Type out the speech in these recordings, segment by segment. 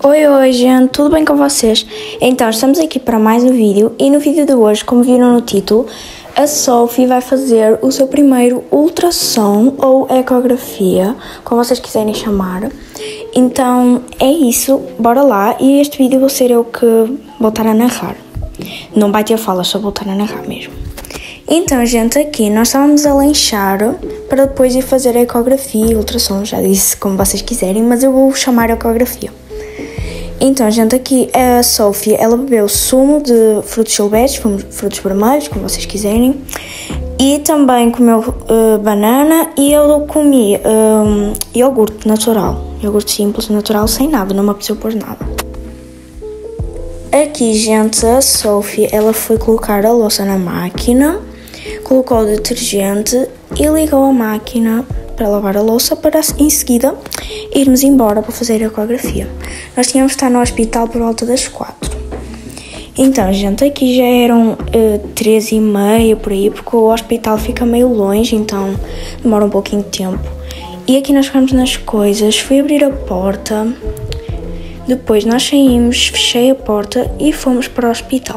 Oi, gente, tudo bem com vocês? Então, estamos aqui para mais um vídeo e no vídeo de hoje, como viram no título, a Sophie vai fazer o seu primeiro ultrassom ou ecografia, como vocês quiserem chamar. Então, é isso, bora lá, e este vídeo vou ser eu que vou estar a narrar. Não vai ter falas, só vou estar a narrar mesmo. Então, gente, aqui nós estávamos a lanchar para depois ir fazer a ecografia e ultrassom, já disse como vocês quiserem, mas eu vou chamar a ecografia. Então, gente, aqui a Sophie, ela bebeu sumo de frutos silvestres, frutos vermelhos, como vocês quiserem, e também comeu banana, e eu comi iogurte natural, iogurte simples, natural, sem nada, não me apeteceu pôr nada. Aqui, gente, a Sophie, ela foi colocar a louça na máquina, colocou o detergente e ligou a máquina para lavar a louça para em seguida irmos embora para fazer a ecografia. Nós tínhamos de estar no hospital por volta das 4. Então, gente, aqui já eram 3h30 por aí, porque o hospital fica meio longe, então demora um pouquinho de tempo. E aqui nós ficamos nas coisas, fui abrir a porta, depois nós saímos, fechei a porta e fomos para o hospital.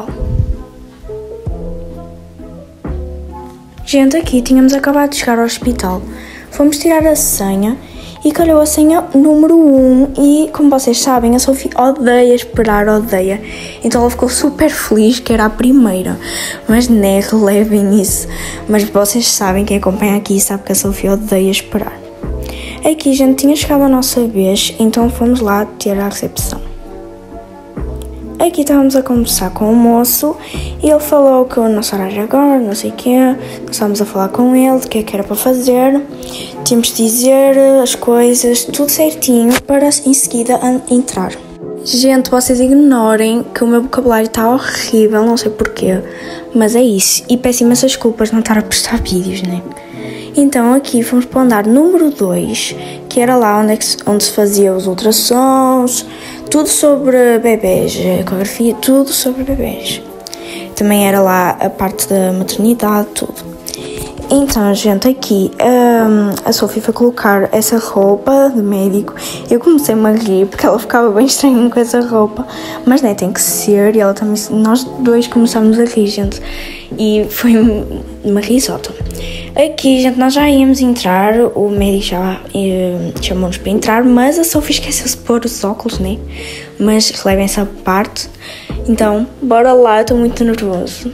Gente, aqui tínhamos acabado de chegar ao hospital. Fomos tirar a senha e calhou a senha número 1 e, como vocês sabem, a Sophie odeia esperar, odeia. Então ela ficou super feliz que era a primeira. Mas né, relevem isso. Mas vocês sabem, quem acompanha aqui sabe que a Sophie odeia esperar. Aqui, gente, tinha chegado a nossa vez, então fomos lá ter a recepção. Aqui estávamos a conversar com o moço e ele falou que o nosso horário agora, não sei o quê. Nós estávamos a falar com ele, do que é que era para fazer. Tínhamos de dizer as coisas, tudo certinho, para em seguida entrar. Gente, vocês ignorem que o meu vocabulário está horrível, não sei porquê, mas é isso. E peço imensas desculpas não estar a postar vídeos, né? Então aqui fomos para o andar número 2, que era lá onde se fazia os ultrassons, tudo sobre bebês, ecografia, tudo sobre bebês. Também era lá a parte da maternidade, tudo. Então, gente, aqui a Sophie foi colocar essa roupa de médico. Eu comecei-me a rir porque ela ficava bem estranha com essa roupa, mas né, tem que ser, e ela também, nós dois começámos a rir, gente, e foi uma risota. Aqui, gente, nós já íamos entrar, o médico já chamou-nos para entrar, mas a Sophie esqueceu-se de pôr os óculos, né? Mas relevem essa parte. Então, bora lá, estou muito nervoso.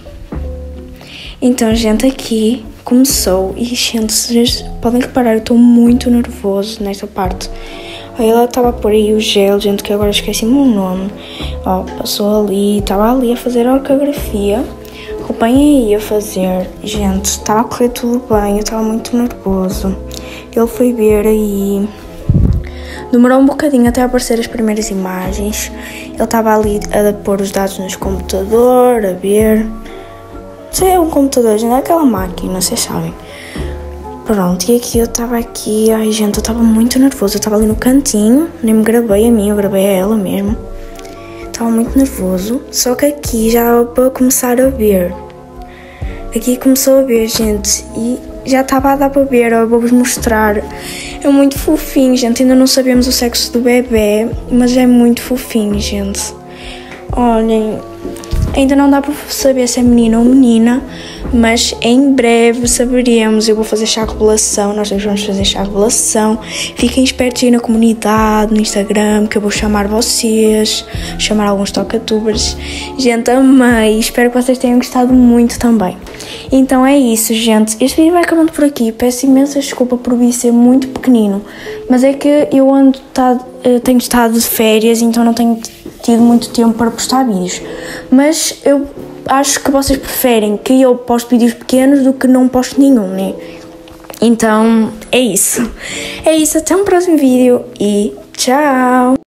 Então, gente, aqui começou e, gente, vocês podem reparar, eu estou muito nervoso nesta parte. Aí ela estava a pôr aí o gel, gente, que agora esqueci-me o nome. Ó, passou ali, estava ali a fazer a ecografia. Acompanhei aí a fazer, gente, estava a correr tudo bem, eu estava muito nervoso. Ele foi ver aí, demorou um bocadinho até aparecer as primeiras imagens. Ele estava ali a pôr os dados no computador, a ver. Não sei, é um computador, gente, é aquela máquina, vocês sabem. Pronto, e aqui eu estava aqui, ai gente, eu estava muito nervoso, eu estava ali no cantinho, nem me gravei a mim, eu gravei a ela mesmo. Estava muito nervoso, só que aqui já dava para começar a ver. Aqui começou a ver, gente, e já estava a dar para ver, eu vou-vos mostrar. É muito fofinho, gente, ainda não sabemos o sexo do bebê, mas é muito fofinho, gente. Olhem, ainda não dá para saber se é menino ou menina, mas em breve saberemos. Eu vou fazer chá revelação, nós vamos fazer chá revelação. Fiquem espertos aí na comunidade, no Instagram, que eu vou chamar vocês, chamar alguns tocatubers. Gente, amei, espero que vocês tenham gostado muito também. Então é isso, gente, este vídeo vai acabando por aqui. Peço imensa desculpa por vir ser muito pequenino, mas é que eu tenho estado de férias, então não tenho tido muito tempo para postar vídeos, mas eu acho que vocês preferem que eu poste vídeos pequenos do que não poste nenhum, né? Então é isso, até um próximo vídeo e tchau!